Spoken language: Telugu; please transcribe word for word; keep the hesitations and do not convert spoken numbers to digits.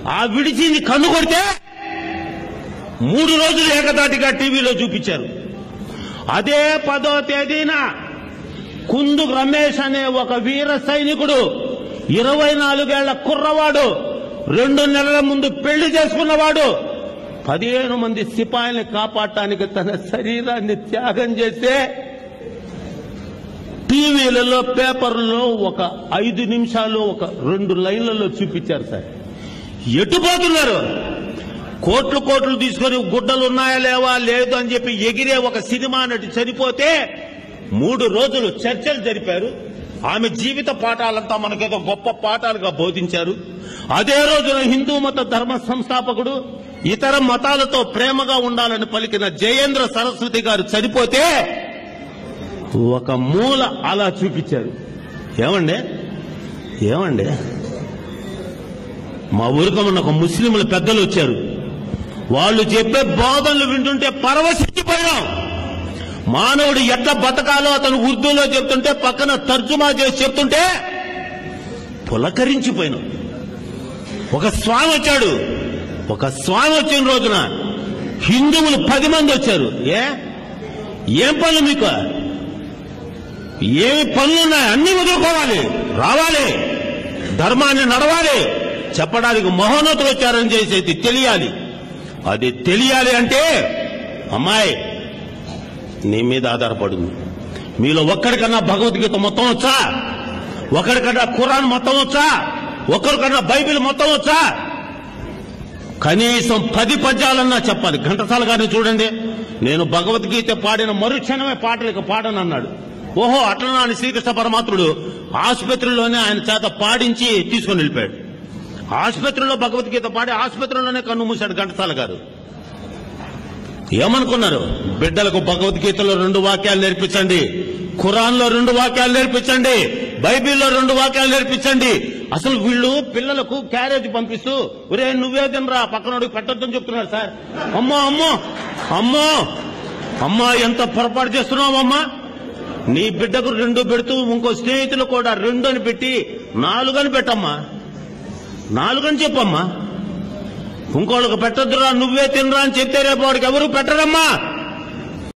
ఆ విడిచింది కన్ను కొడితే మూడు రోజులు ఏకదాటిగా టీవీలో చూపించారు. అదే పదో తేదీన కుందు రమేష్ అనే ఒక వీర సైనికుడు, ఇరవై నాలుగేళ్ల కుర్రవాడు, రెండు నెలల ముందు పెళ్లి చేసుకున్నవాడు, పదిహేను మంది సిపాయిల్ని కాపాడటానికి తన శరీరాన్ని త్యాగం చేస్తే టీవీలలో పేపర్లలో ఒక ఐదు నిమిషాలు ఒక రెండు లైన్లలో చూపించారు. సార్ ఎటుపోతున్నారు? కోట్లు కోట్లు తీసుకొని గుడ్డలు ఉన్నాయా లేవా లేదు అని చెప్పి ఎగిరే ఒక సినిమా నటి చనిపోతే మూడు రోజులు చర్చలు జరిపారు. ఆమె జీవిత పాఠాలంతా మనకేదో గొప్ప పాఠాలుగా బోధించారు. అదే రోజున హిందూ మత ధర్మ సంస్థాపకుడు, ఇతర మతాలతో ప్రేమగా ఉండాలని పలికిన జయేంద్ర సరస్వతి గారు చనిపోతే ఒక మూల అలా చూపించారు. ఏమండి ఏమండి మా ఊరికి మొన్న ఒక ముస్లింల పెద్దలు వచ్చారు. వాళ్ళు చెప్పే బోధనలు వింటుంటే పరవశించిపోయాం. మానవుడు ఎట్లా బతకాలో అతను ఉర్దూలో చెప్తుంటే పక్కన తర్జుమా చేసి చెప్తుంటే పులకరించిపోయినాం. ఒక స్వామి వచ్చాడు. ఒక స్వామి వచ్చిన రోజున హిందువులు పది మంది వచ్చారు. ఏ ఏం పనులు మీకు? ఏమి పనులున్నాయి? అన్ని వదులుకోవాలి, రావాలి, ధర్మాన్ని నడవాలి చెప్పడానికి మహోన్నతులు వచ్చారని చేసేది తెలియాలి. అది తెలియాలి అంటే అమ్మాయి నీ మీద ఆధారపడింది. మీలో ఒక్కడికన్నా భగవద్గీత మొత్తం వచ్చా? ఒకరికన్నా ఖురాన్ మొత్తం వచ్చా? ఒకరికన్నా బైబిల్ మొత్తం వచ్చా? కనీసం పది పద్యాలన్నా చెప్పాలి. ఘంటసాల గారిని చూడండి, నేను భగవద్గీత పాడిన మరుక్షణమే పాటలకు పాడనన్నాడు. ఓహో అట్లనా అని శ్రీకృష్ణ పరమాత్ముడు ఆసుపత్రిలోనే ఆయన చేత పాడించి తీసుకుని వెళ్ళిపోయాడు. ఆసుపత్రిలో భగవద్గీత పాడి ఆసుపత్రిలోనే కన్ను మూశాడు ఘంటసాల గారు. ఏమనుకున్నారు? బిడ్డలకు భగవద్గీతలో రెండు వాక్యాలు నేర్పించండి, ఖురాన్లో రెండు వాక్యాలు నేర్పించండి, బైబిల్లో రెండు వాక్యాలు నేర్పించండి. అసలు వీళ్ళు పిల్లలకు క్యారేజ్ పంపిస్తూ ఒరే నువ్వే తినరా పక్కనోడికి పెట్టొద్దని చెప్తున్నారు. సార్ అమ్మో అమ్మో అమ్మో అమ్మా ఎంత పొరపాటు చేస్తున్నావు అమ్మా. నీ బిడ్డకు రెండు పెడుతూ ఇంకో స్నేహితులు కూడా రెండు అని పెట్టి నాలుగని పెట్టమ్మా, నాలుగని చెప్పమ్మా. ఇంకోళ్ళకి పెట్టొద్దురా నువ్వే తినరా అని చెప్తే రేపు వాడికి ఎవరు పెట్టరమ్మా.